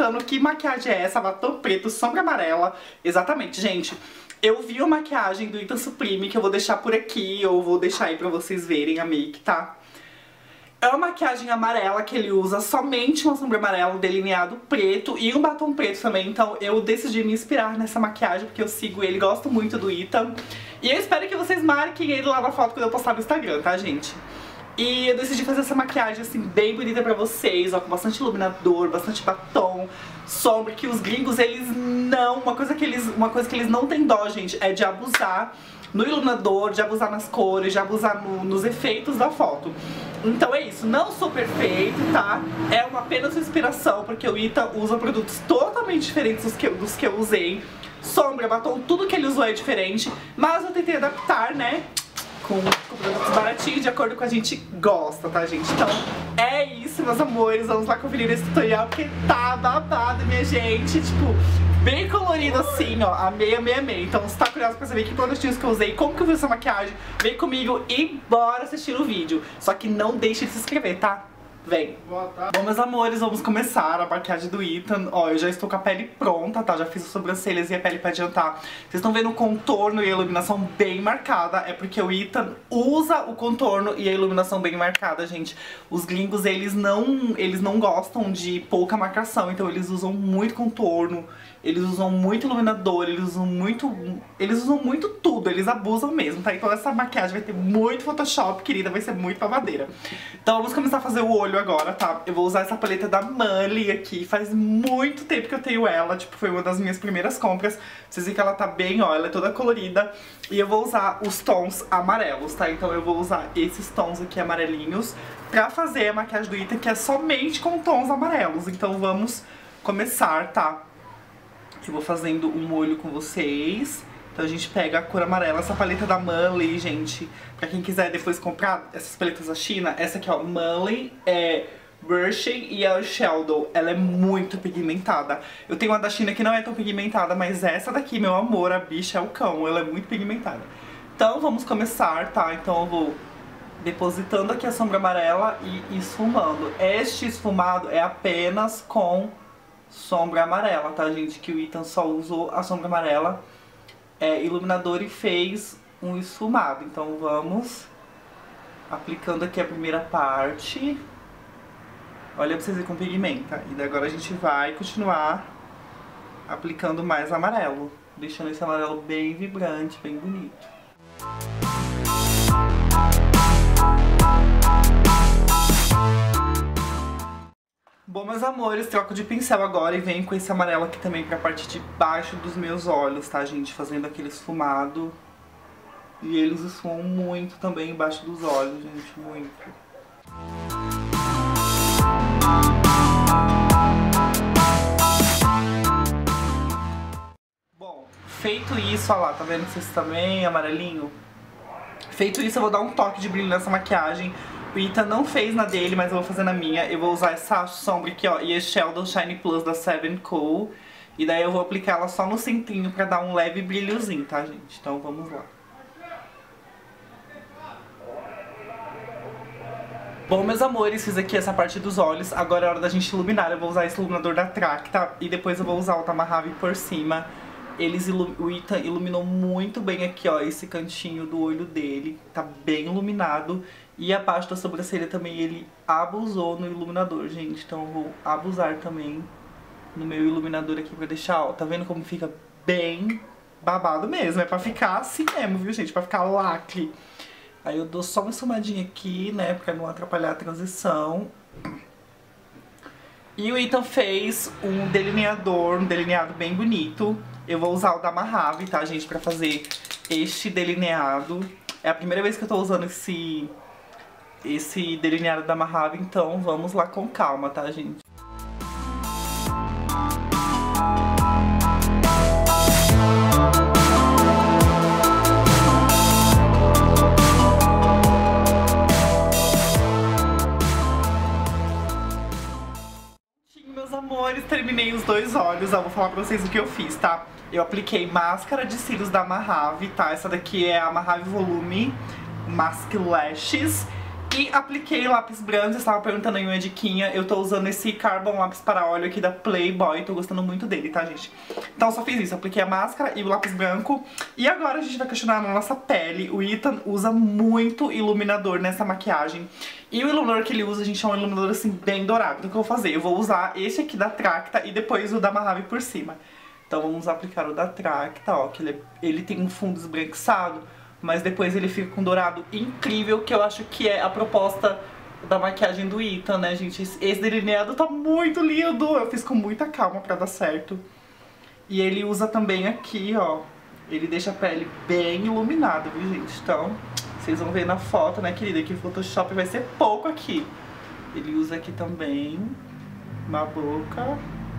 perguntando que maquiagem é essa, batom preto, sombra amarela. Exatamente, gente. Eu vi a maquiagem do Ethan Supreme, que eu vou deixar por aqui, ou vou deixar aí pra vocês verem a make, tá? É uma maquiagem amarela que ele usa somente uma sombra amarela, um delineado preto e um batom preto também. Então eu decidi me inspirar nessa maquiagem, porque eu sigo ele, gosto muito do Ethan. E eu espero que vocês marquem ele lá na foto quando eu postar no Instagram, tá, gente? E eu decidi fazer essa maquiagem, assim, bem bonita pra vocês, ó, com bastante iluminador, bastante batom, sombra, que os gringos, eles não... Uma coisa que eles não têm dó, gente, é de abusar no iluminador, de abusar nas cores, de abusar nos efeitos da foto. Então é isso, não sou perfeito, tá? É apenas uma inspiração, porque o Ethan usa produtos totalmente diferentes dos que eu usei. Sombra, batom, tudo que ele usou é diferente, mas eu tentei adaptar, né? Com produtos baratinhos, de acordo com a gente gosta, tá, gente? Então, é isso, meus amores. Vamos lá conferir esse tutorial, porque tá babado, minha gente. Tipo, bem colorido assim, ó. Amei, amei, amei. Então, se tá curioso pra saber que produtinhos que eu usei, como que eu fiz essa maquiagem, vem comigo e bora assistir o vídeo. Só que não deixe de se inscrever, tá? Vem! Bom, meus amores, vamos começar a maquiagem do Ethan. Ó, eu já estou com a pele pronta, tá? Já fiz as sobrancelhas e a pele pra adiantar. Vocês estão vendo o contorno e a iluminação bem marcada. É porque o Ethan usa o contorno e a iluminação bem marcada, gente. Os gringos, eles não gostam de pouca marcação. Então eles usam muito contorno, eles usam muito iluminador, eles usam muito tudo. Eles abusam mesmo, tá? Então essa maquiagem vai ter muito Photoshop, querida. Vai ser muito babadeira. Então vamos começar a fazer o olho agora, tá? Eu vou usar essa paleta da Manly aqui. Faz muito tempo que eu tenho ela, tipo, foi uma das minhas primeiras compras. Vocês veem que ela tá bem, ó, ela é toda colorida. E eu vou usar os tons amarelos, tá? Então eu vou usar esses tons aqui amarelinhos pra fazer a maquiagem do Ethan, que é somente com tons amarelos. Então vamos começar, tá? Eu vou fazendo um olho com vocês. Então a gente pega a cor amarela, essa paleta da Manly, gente, pra quem quiser depois comprar essas paletas da China, essa aqui, ó, Manly, Brushing e a Shadow, ela é muito pigmentada. Eu tenho uma da China que não é tão pigmentada, mas essa daqui, meu amor, a bicha é o cão, ela é muito pigmentada. Então vamos começar, tá? Então eu vou depositando aqui a sombra amarela e esfumando. Este esfumado é apenas com sombra amarela, tá, gente? Que o Ethan só usou a sombra amarela. Iluminador e fez um esfumado. Então vamos aplicando aqui a primeira parte. Olha pra vocês verem com pigmenta. E agora a gente vai continuar aplicando mais amarelo, deixando esse amarelo bem vibrante, bem bonito. Bom, meus amores, troco de pincel agora e venho com esse amarelo aqui também pra parte de baixo dos meus olhos, tá, gente? Fazendo aquele esfumado. E eles esfumam muito também embaixo dos olhos, gente, muito. Bom, feito isso, ó lá, tá vendo que vocês também amarelinho? Feito isso, eu vou dar um toque de brilho nessa maquiagem. O Ethan não fez na dele, mas eu vou fazer na minha. Eu vou usar essa sombra aqui, ó, e a Shadow Shine Plus da Seven Cool. E daí eu vou aplicar ela só no centrinho pra dar um leve brilhozinho, tá, gente? Então vamos lá. Bom, meus amores, fiz aqui essa parte dos olhos. Agora é hora da gente iluminar. Eu vou usar esse iluminador da Tracta e depois eu vou usar o Tamahave por cima. O Ethan iluminou muito bem aqui, ó, esse cantinho do olho dele. Tá bem iluminado. E a parte da sobrancelha também ele abusou no iluminador, gente. Então eu vou abusar também no meu iluminador aqui pra deixar, ó. Tá vendo como fica bem babado mesmo? É pra ficar assim mesmo, viu, gente? Pra ficar lacre. Aí eu dou só uma esfumadinha aqui, né, pra não atrapalhar a transição. E o Ethan fez um delineado bem bonito. Eu vou usar o da Tamahave, tá, gente, pra fazer este delineado. É a primeira vez que eu tô usando esse delineado da Tamahave, então vamos lá com calma, tá, gente? Meus amores, terminei os dois olhos. Eu vou falar pra vocês o que eu fiz, tá? Eu apliquei máscara de cílios da Tamahave, tá? Essa daqui é a Tamahave Volume Mask Lashes. E apliquei lápis branco, vocês estavam perguntando aí uma diquinha. Eu tô usando esse Carbon Lápis para óleo aqui da Playboy, tô gostando muito dele, tá, gente? Então eu só fiz isso, apliquei a máscara e o lápis branco. E agora a gente vai questionar na nossa pele. O Ethan usa muito iluminador nessa maquiagem. E o iluminador que ele usa, gente, é um iluminador assim bem dourado. Então o que eu vou fazer? Eu vou usar esse aqui da Tracta e depois o da Mojave por cima. Então vamos aplicar o da Tracta, ó, que ele tem um fundo esbranquiçado, mas depois ele fica com um dourado incrível, que eu acho que é a proposta da maquiagem do Ethan, né, gente? Esse delineado tá muito lindo! Eu fiz com muita calma pra dar certo. E ele usa também aqui, ó, ele deixa a pele bem iluminada, viu, gente? Então, vocês vão ver na foto, né, querida, que o Photoshop vai ser pouco aqui. Ele usa aqui também, na boca.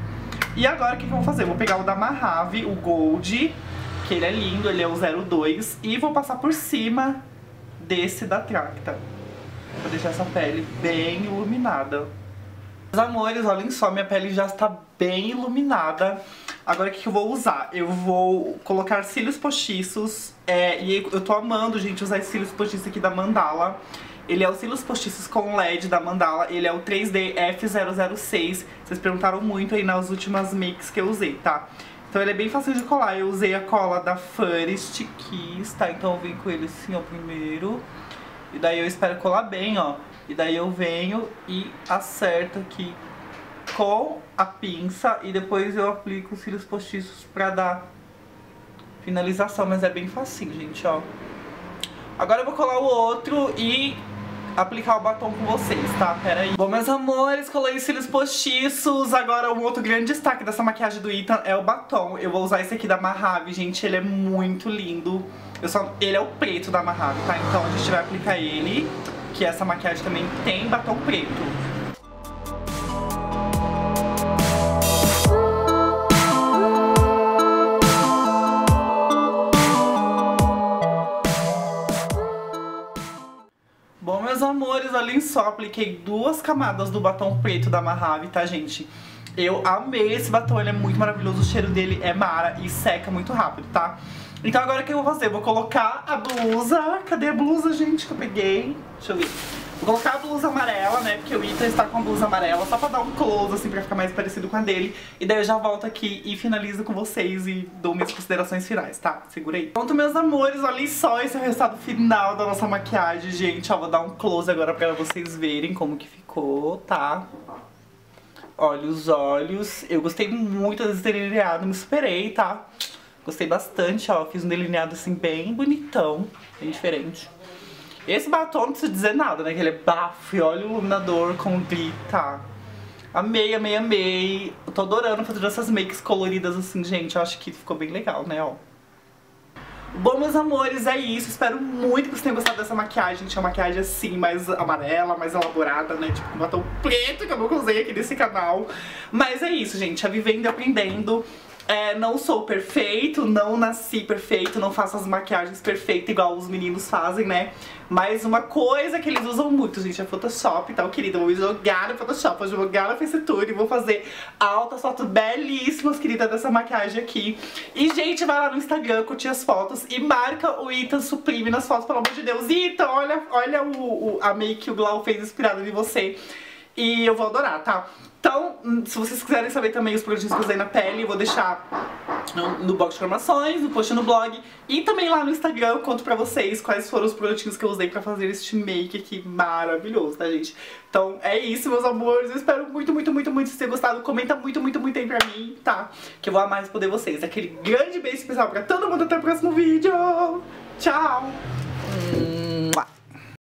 E agora o que eu vou fazer? Eu vou pegar o da Mojave, o Gold, que ele é lindo, ele é o 02, e vou passar por cima desse da Tracta, pra deixar essa pele bem iluminada. Meus amores, olhem só, minha pele já está bem iluminada. Agora o que eu vou usar? Eu vou colocar cílios postiços, e eu tô amando, gente, usar esse cílios postiços aqui da Mandala. Ele é o cílios postiços com LED da Mandala, ele é o 3D F006. Vocês perguntaram muito aí nas últimas makes que eu usei, tá? Então ele é bem fácil de colar. Eu usei a cola da First Kiss, tá? Então eu venho com ele assim, ó, primeiro. E daí eu espero colar bem, ó. E daí eu venho e acerto aqui com a pinça. E depois eu aplico os cílios postiços pra dar finalização. Mas é bem facinho, gente, ó. Agora eu vou colar o outro e aplicar o batom com vocês, tá? Pera aí. Bom, meus amores, colei os cílios postiços. Agora um outro grande destaque dessa maquiagem do Ethan é o batom. Eu vou usar esse aqui da Mojave, gente, ele é muito lindo. Ele é o preto da Mojave, tá? Então a gente vai aplicar ele, que essa maquiagem também tem batom preto. Bom, meus amores, olhem só, apliquei 2 camadas do batom preto da Mojave, tá, gente? Eu amei esse batom, ele é muito maravilhoso, o cheiro dele é mara e seca muito rápido, tá? Então agora o que eu vou fazer? Eu vou colocar a blusa, cadê a blusa, gente, que eu peguei? Deixa eu ver. Vou colocar a blusa amarela, né, porque o Ethan está com a blusa amarela, só pra dar um close, assim, pra ficar mais parecido com a dele. E daí eu já volto aqui e finalizo com vocês e dou minhas considerações finais, tá? Segura aí. Pronto, meus amores, olhem só, esse é o resultado final da nossa maquiagem, gente. Ó, vou dar um close agora pra vocês verem como que ficou, tá? Olha os olhos. Eu gostei muito desse delineado, me superei, tá? Gostei bastante, ó. Fiz um delineado, assim, bem bonitão, bem diferente. Esse batom não precisa dizer nada, né? Que ele é bafo e olha o iluminador com glitter. Amei, amei, amei. Eu tô adorando fazer essas makes coloridas assim, gente. Eu acho que ficou bem legal, né, ó. Bom, meus amores, é isso. Espero muito que vocês tenham gostado dessa maquiagem. Gente, é uma maquiagem assim, mais amarela, mais elaborada, né? Tipo, um batom preto que eu nunca usei aqui nesse canal. Mas é isso, gente. É vivendo e aprendendo. Não sou perfeito, não nasci perfeito, não faço as maquiagens perfeitas igual os meninos fazem, né? Mas uma coisa que eles usam muito, gente, é Photoshop, então, querida, eu vou me jogar no Photoshop, vou jogar na FaceTune e vou fazer altas fotos belíssimas, querida, dessa maquiagem aqui. E, gente, vai lá no Instagram, curtir as fotos e marca o Ethan Supreme nas fotos, pelo amor de Deus. Ethan, olha a make que o Glau fez inspirada em você. E eu vou adorar, tá? Então, se vocês quiserem saber também os produtos que eu usei na pele, eu vou deixar no box de informações, no post no blog. E também lá no Instagram eu conto pra vocês quais foram os produtinhos que eu usei pra fazer este make aqui maravilhoso, tá, gente? Então é isso, meus amores. Eu espero muito, muito, muito, muito que vocês tenham gostado. Comenta muito, muito, muito aí pra mim, tá? Que eu vou amar responder vocês. Aquele grande beijo especial pra todo mundo. Até o próximo vídeo. Tchau!